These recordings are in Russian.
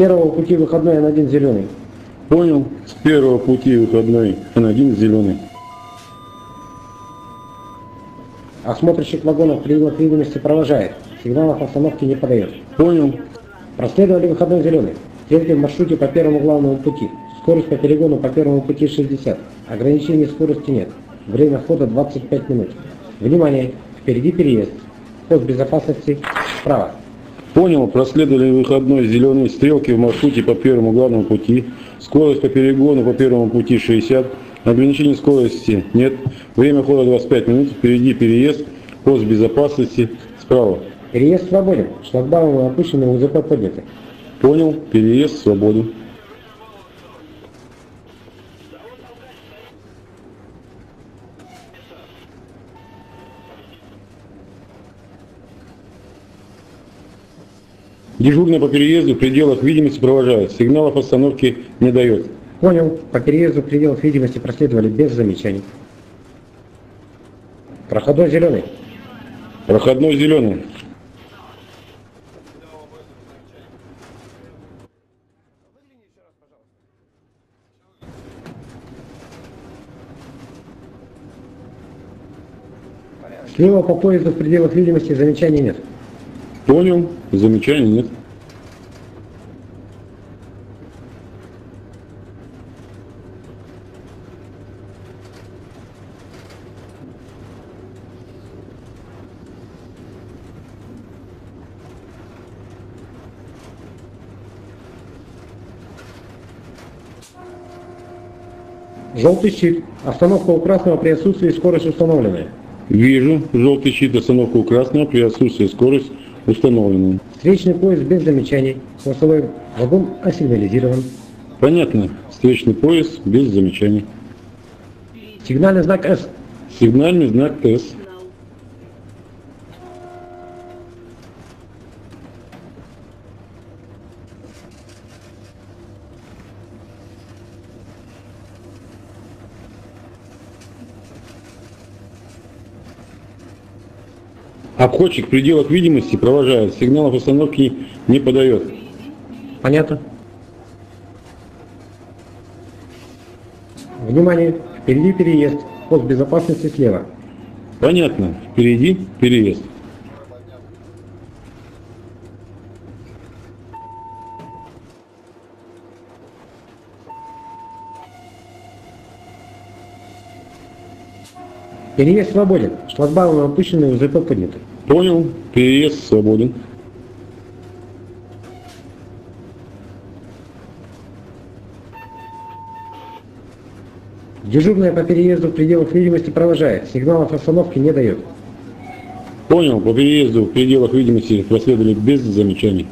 первого пути выходной N1 зеленый. Понял. С первого пути выходной N1 зеленый. Осмотрщик вагонов в пределах видимости провожает. Сигналов остановки не подает. Понял. Проследовали выходной зеленый. Стрелки в маршруте по первому главному пути. Скорость по перегону по первому пути 60. Ограничений скорости нет. Время хода 25 минут. Внимание! Впереди переезд. Пост безопасности справа. Понял. Проследовали выходной зеленый. Стрелки в маршруте по первому главному пути. Скорость по перегону по первому пути 60. Ограничений скорости нет. Время хода 25 минут. Впереди переезд. Пост безопасности справа. Переезд свободен. Шлагбаумы опущены, УЗП подняты. Понял. Переезд свободен. Дежурный по переезду в пределах видимости провожает. Сигналов остановки не дает. Понял. По переезду в пределах видимости проследовали без замечаний. Проходной зеленый. Проходной зеленый. Слева по поезду в пределах видимости замечаний нет. Понял. Замечаний нет. Желтый щит. Остановка у красного при отсутствии скорость установленная. Вижу. Желтый щит. Остановка у красного при отсутствии скорость установлена. Встречный поезд без замечаний. Хвостовой вагон осигнализирован. Понятно. Встречный поезд без замечаний. Сигнальный знак С. Сигнальный знак С. Обходчик в пределах видимости провожает. Сигналов остановки не подает. Понятно. Внимание! Впереди переезд. Пост безопасности слева. Понятно. Впереди переезд. Переезд свободен. Шлагбаумы опущены, УЗП подняты. Понял. Переезд свободен. Дежурная по переезду в пределах видимости провожает. Сигналов остановки не дает. Понял. По переезду в пределах видимости проследовали без замечаний.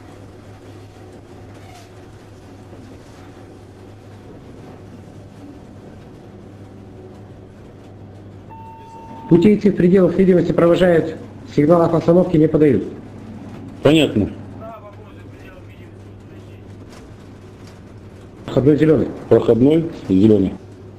Путейцы в пределах видимости провожают. Сигналов остановки не подают. Понятно. Проходной зеленый. Проходной зеленый.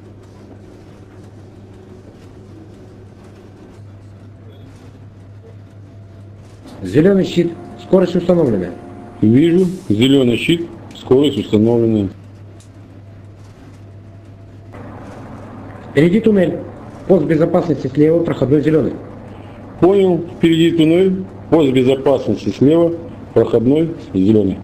Зеленый щит. Скорость установлена. Вижу. Зеленый щит. Скорость установлена. Впереди туннель. Пост безопасности слева. Проходной зеленый. Понял. Впереди туннель. Пост безопасности слева. Проходной зеленый.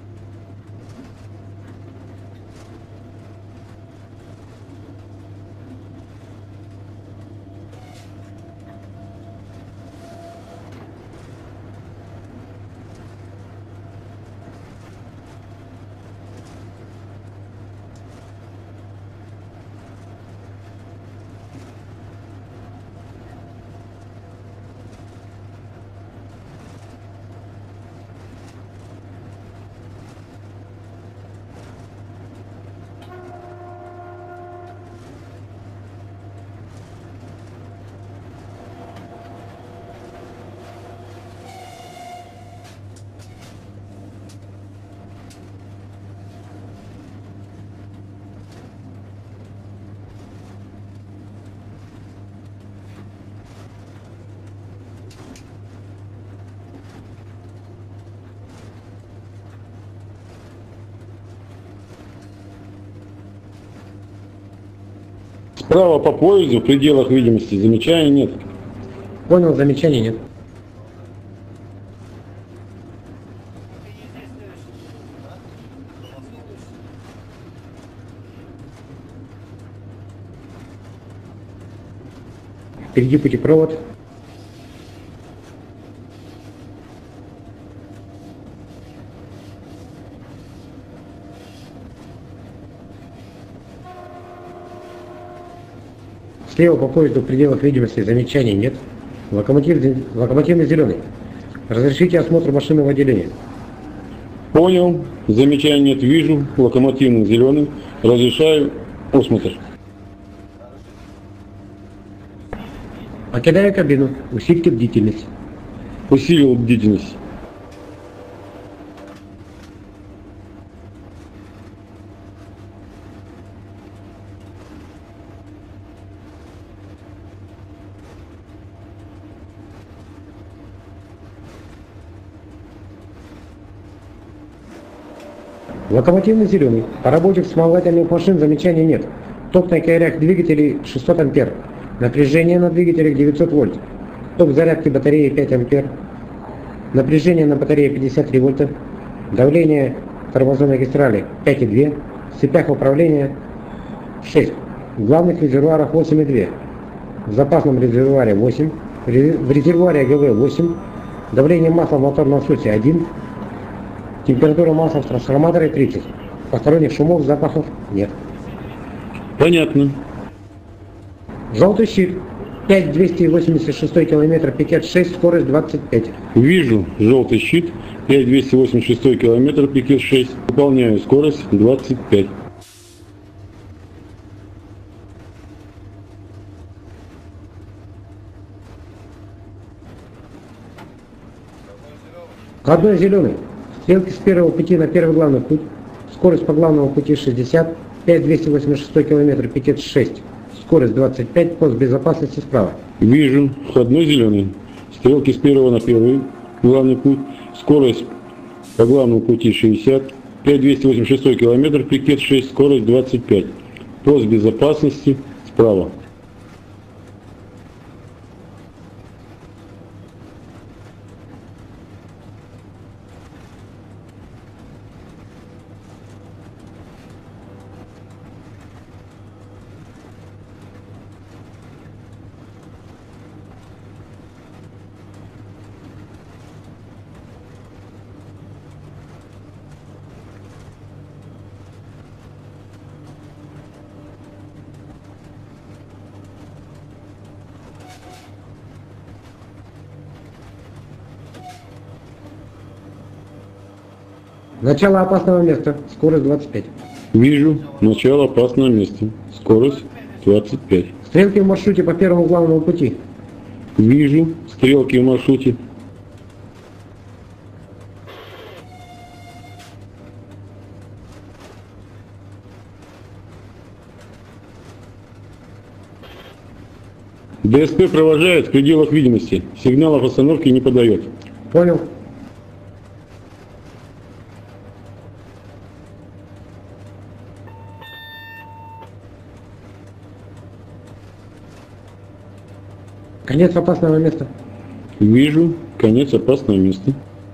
Справа по поезду в пределах видимости замечаний нет. Понял, замечаний нет. Впереди путепровод. Слева по поезду в пределах видимости замечаний нет. Локомотивный зеленый. Разрешите осмотр машинного отделения. Понял, замечаний нет, вижу, локомотивный зеленый, разрешаю осмотр. Покидаю кабину. Усильте бдительность. Усилил бдительность. Локомотивный зеленый. По работе вспомогательных машин замечаний нет. Ток на каярях двигателей 600 ампер. Напряжение на двигателях 900 вольт. Ток зарядки батареи 5 ампер. Напряжение на батарее 53 вольта. Давление тормозной магистрали 5,2. В цепях управления 6. В главных резервуарах 8,2. В запасном резервуаре 8. В резервуаре ГВ 8. Давление масла в моторном насосе 1. Температура масла в трансформаторе 30. Посторонних шумов, запахов нет. Понятно. Желтый щит. 5286 км, пикет 6, скорость 25. Вижу желтый щит, 5286 км, пикет 6. Выполняю скорость 25. Входной зеленый. Стрелки с первого пути на первый главный путь. Скорость по главному пути 60. 5286 км, пикет 6. Скорость 25, пост безопасности справа. Вижу, входной зеленый. Стрелки с первого на первый главный путь. Скорость по главному пути 60. 5286 км, пикет 6, скорость 25. Пост безопасности справа. Начало опасного места. Скорость 25. Вижу, начало опасного места. Скорость 25. Стрелки в маршруте по первому главному пути. Вижу, стрелки в маршруте. ДСП провожает в пределах видимости. Сигналов остановки не подает. Понял. Конец опасного места. Вижу, конец опасного места.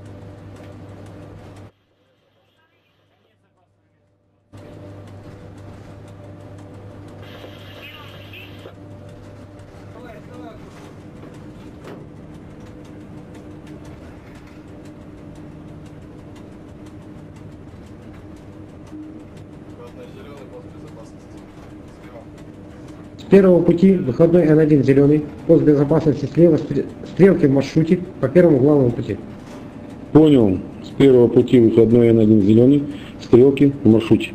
С первого пути выходной N1 зеленый, пост безопасности слева, стрелки в маршруте по первому главному пути. Понял. С первого пути выходной N1 зеленый, стрелки в маршруте.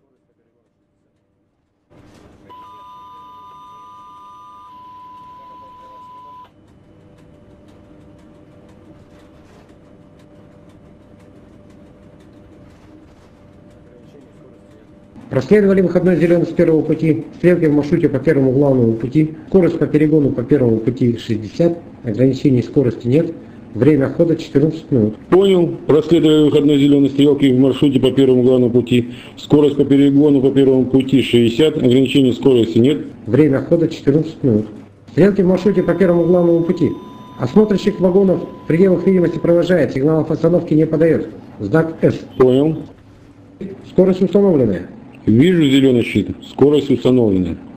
Проследовали выходной зеленый с первого пути, стрелки в маршруте по первому главному пути, скорость по перегону по первому пути 60, ограничений скорости нет, Время хода 14 минут. Понял. Проследовали выходной зеленой стрелки в маршруте по первому главному пути. Скорость по перегону по первому пути 60. Ограничений скорости нет. Время хода 14 минут. Стрелки в маршруте по первому главному пути. Осмотрщик вагонов в пределах видимости провожает, сигналов остановки не подает. Знак С. Понял. Скорость установленная. Вижу зеленый щит. Скорость установлена.